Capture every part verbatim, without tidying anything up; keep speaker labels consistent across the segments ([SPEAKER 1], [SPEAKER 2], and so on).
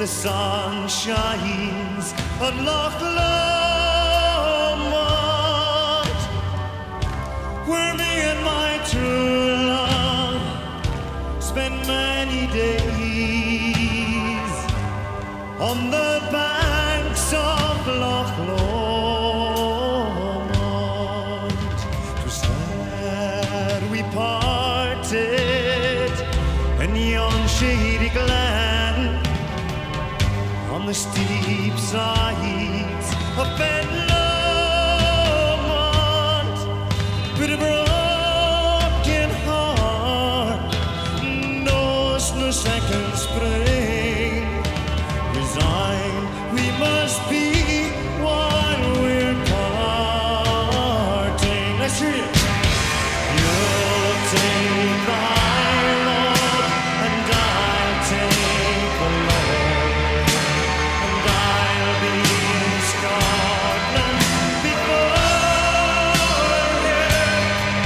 [SPEAKER 1] the sun shines on Loch Lomond, where me and my true love spent many days on the banks of Loch Lomond. 'Twas there we parted in yon shady glen, on the steep sides of Ben Lomond, with a broken heart knows no second spring. Resigned we must be while we're parting. Let's hear it. You'll take the high road and I'll take the low, and I'll be in Scotland before you.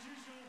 [SPEAKER 1] as usual.